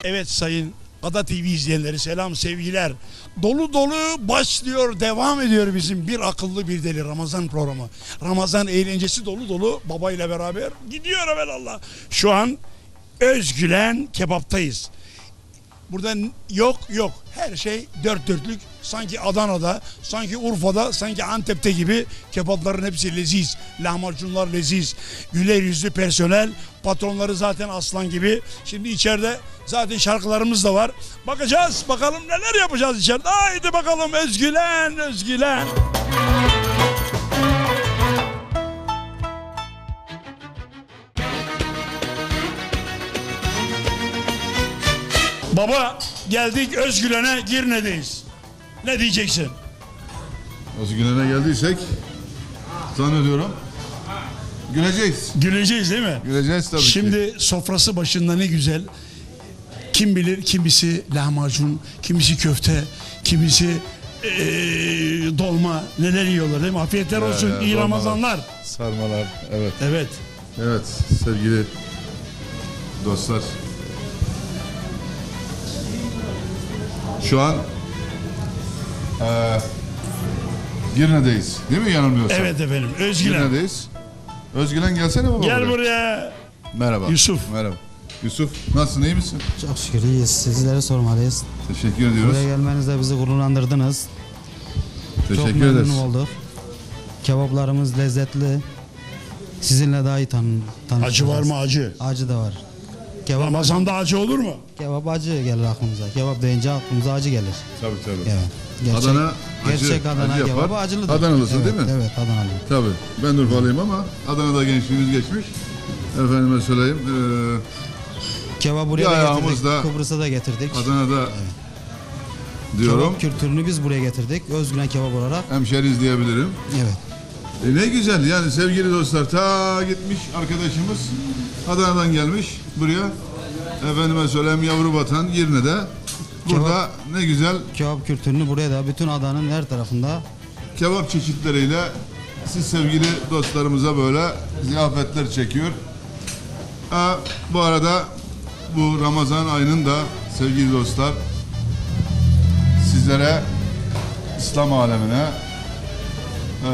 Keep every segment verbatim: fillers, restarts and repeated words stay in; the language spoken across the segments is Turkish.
Evet sayın Ada T V izleyenleri, selam sevgiler. Dolu dolu başlıyor, devam ediyor bizim Bir Akıllı Bir Deli Ramazan programı. Ramazan eğlencesi dolu dolu babayla beraber gidiyor evelallah. Şu an Özgülen Kebap'tayız. Burada yok yok her şey dört dörtlük. Sanki Adana'da, sanki Urfa'da, sanki Antep'te gibi kebapların hepsi leziz. Lahmacunlar leziz. Güler yüzlü personel, patronları zaten aslan gibi. Şimdi içeride zaten şarkılarımız da var. Bakacağız bakalım neler yapacağız içeride. Haydi bakalım Özgülen, Özgülen. Baba geldik Özgülen'e, Girne'deyiz. Ne diyeceksin? Özgülen'e geldiysek zannediyorum güleceğiz. Güleceğiz değil mi? Güleceğiz tabii Şimdi ki. sofrası başında ne güzel. Kim bilir, kimisi lahmacun, kimisi köfte, kimisi ee, dolma, neler yiyorlar değil mi? Afiyetler Ya, olsun, ya, iyi dolmalar, Ramazanlar. Sarmalar, evet. Evet. Evet sevgili dostlar. Şu an e, Girne'deyiz değil mi, yanılmıyorsam? Evet efendim, Özgülen. Girne'deyiz. Özgülen gelsene baba. Gel buraya. buraya. Merhaba. Yusuf. Merhaba. Yusuf nasılsın, iyi misin? Çok şükür iyiyiz. Sizleri sormalıyız. Teşekkür ediyoruz. Buraya gelmenizle bizi gururlandırdınız. Çok Teşekkür memnun ederiz. olduk. Kebaplarımız lezzetli. Sizinle daha iyi tan tanışacağız. Acı var mı acı? Acı da var. Kebap, Ramazan'da acı olur mu? kebap acı gelir aklımıza. Kebap deyince aklımıza acı gelir. Tabii tabii. Evet. Gerçek, Adana acı, gerçek Adana acı kebabı yapar. acılıdır. Adanalısın evet, değil mi? Evet, Adanalıyım. Tabii. Ben Urfalıyım ama Adana'da gençliğimiz geçmiş. Efendime söyleyeyim. E, Kebap buraya Bir da ayağımız getirdik. da Kıbrıs'a da getirdik. Adana'da diyorum. Kebap kültürünü biz buraya getirdik. Özgülen kebap olarak. Hemşeriz diyebilirim. Evet. E ne güzel yani sevgili dostlar, ta gitmiş arkadaşımız Adana'dan gelmiş buraya, efendime söyleyeyim yavru vatan Girne'de. Burada Kebap- ne güzel Kebap kültürünü buraya da bütün Adana'nın her tarafında kebap çeşitleriyle siz sevgili dostlarımıza böyle ziyafetler çekiyor. Ha, bu arada bu Ramazan ayının da sevgili dostlar sizlere, İslam alemine e,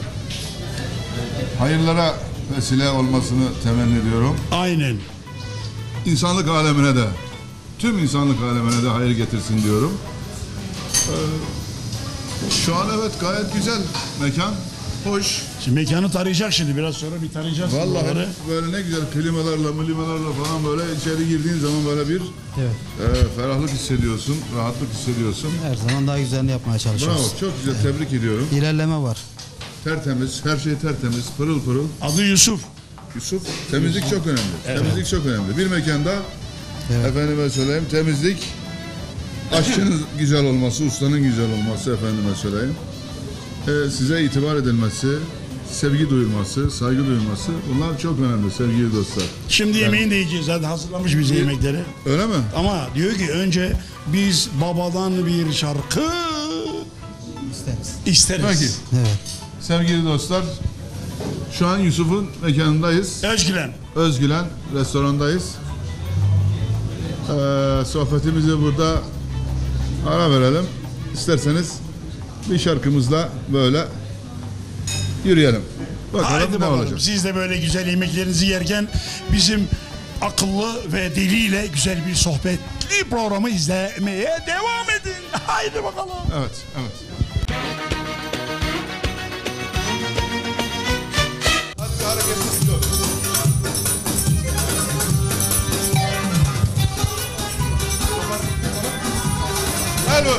hayırlara vesile olmasını temenni ediyorum. Aynen. İnsanlık alemine de, tüm insanlık alemine de hayır getirsin diyorum. Ee, şu an evet gayet güzel mekan, hoş. Şimdi mekanı tarayacak şimdi, biraz sonra bir tarayacağız. Vallahi buraları. böyle ne güzel klimalarla, milimalarla falan böyle içeri girdiğin zaman böyle bir evet, e, ferahlık hissediyorsun, rahatlık hissediyorsun. her zaman daha güzelini yapmaya çalışıyoruz. Bravo, çok güzel, tebrik ediyorum. İlerleme var. Tertemiz, her şey tertemiz, pırıl pırıl. Adı Yusuf. Yusuf, temizlik çok önemli. Evet. Temizlik çok önemli. Bir mekanda Evet. efendime söyleyeyim temizlik, aşçının güzel olması, ustanın güzel olması, efendime söyleyeyim. Ee, size itibar edilmesi, sevgi duyulması, saygı duyulması, bunlar çok önemli sevgili dostlar. Şimdi yemeğini de yiyeceğiz. Zaten hazırlamış bize yemekleri. Öyle mi? Ama diyor ki önce biz babadan bir şarkı İsteriz. isteriz. Peki. Evet. Sevgili dostlar, şu an Yusuf'un mekanındayız. Özgülen. Özgülen restorandayız. Ee, sohbetimizi burada ara verelim. İsterseniz bir şarkımızla böyle yürüyelim. Bakalım Haydi ne bakalım. olacak. Siz de böyle güzel yemeklerinizi yerken bizim akıllı ve deliyle güzel bir sohbetli programı izlemeye devam edin. Haydi bakalım. Evet, evet. Hadi hareketli dur. Hello.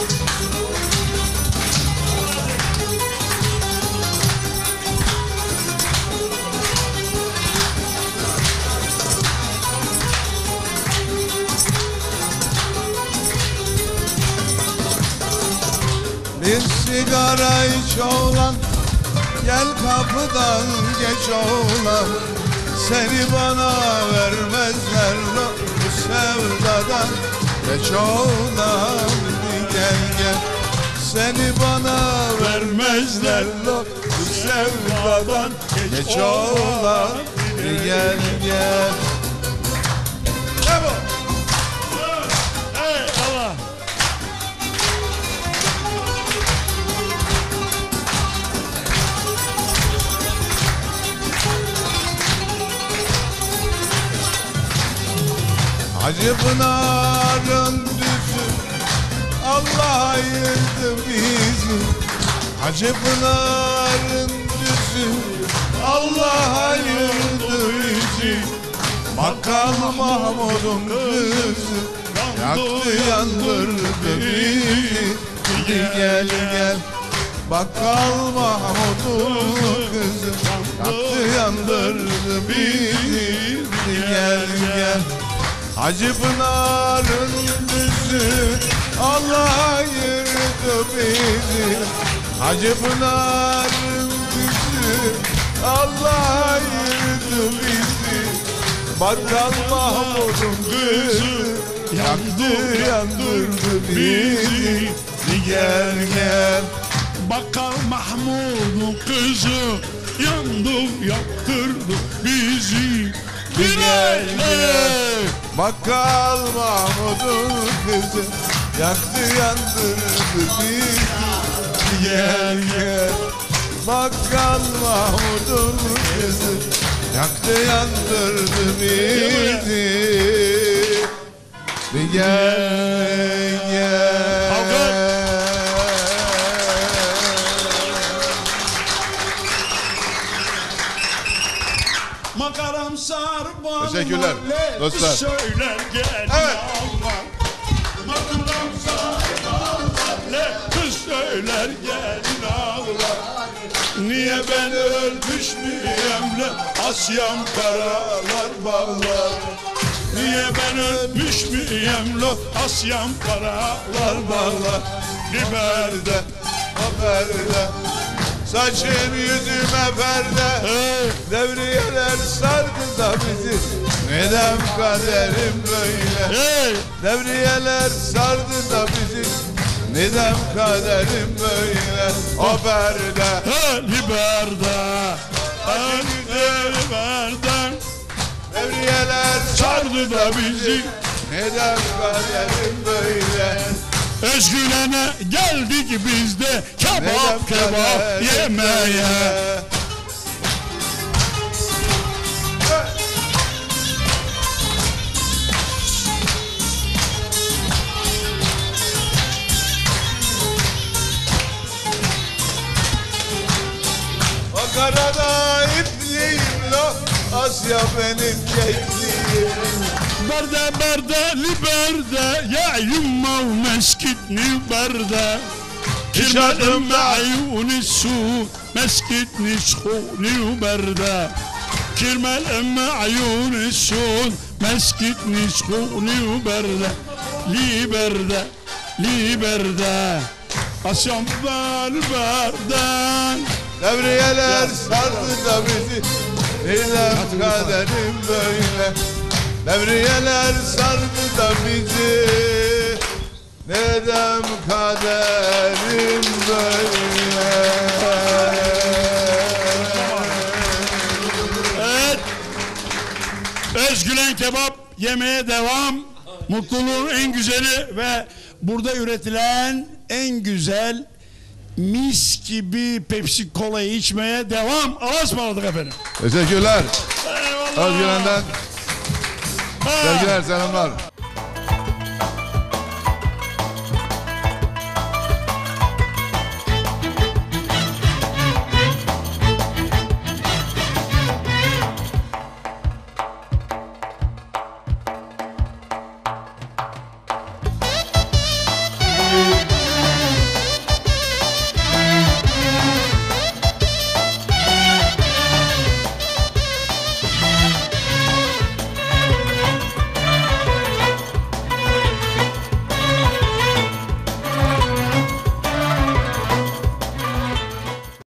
Bir sigara iç oğlan, gel kapıdan geç oğlan. Seni bana vermezler lo, bu sevdadan geç oğlan. Gel gel, seni bana vermezler lo, bu sevdadan geç oğlan. Gel gel. Bravo. Hacı Pınar'ın düzü Allah ayırdı bizi. Hacı Pınar'ın düzü Allah ayırdı bizi. Bakkal Mahmud'un kızı yaktı yandırdı bizi. Gel gel Bakkal Mahmud'un kızı yaktı yandırdı bizi. Gel gel Hacı Pınar'ın düzü Allah ayırdı bizi. Hacı Pınar'ın düzü Allah ayırdı bizi. Bakkal Mahmud'un kızı yaktı yandırdı bizi. Gel gel Bakkal Mahmud'un kızı yandı yaktırdı bizi. Gel gel Bakkal Mahmud'un kızı yaktı yandırdı bizi. Gel gel Bakkal Mahmud'un kızı yaktı yandırdı bizi. Gel gel Makaram sarbanlar. Teşekkürler dostlar. Söyler gel Evet. Allah. Makaram sarbanlar. Kız söyler gel ağlar. Niye ben ölmüş müyem le Asyam karalar bağlar. Niye ben ölmüş müyem le Asyam karalar bağlar. Liberde perde, saçın yüzüme perde. hey. Devriyeler sardı da bizi, neden kaderim böyle? Hey. Devriyeler sardı da bizi, neden kaderim böyle? O perde, Liberde Liberde devriyeler sardı da bizi. neden kaderim böyle? Özgülene geldik biz de Neden kebap kebap kaderim yemeye. böyle? Makarada ipliyim lo, Asya benim keyifliyim. Berde berde liberde ya yumma meskitni berde. Kirmedim بعيون السوق مسكتني سخوني وبردة. كرمال عيون السود مسكتني سخوني وبردة. لي بردة لي بردة Asyamdan berden. Devriyeler sardı da bizi, neden kaderim böyle? Devriyeler sardı da bizi, neden kaderim böyle? Evet. Özgülen kebap yemeye devam. Mutluluğun en güzeli ve burada üretilen en güzel mis gibi Pepsi Cola'yı içmeye devam. Allah'a ısmarladık efendim. Teşekkürler. Eyvallah. Özgülen'den sevgiler, selamlar.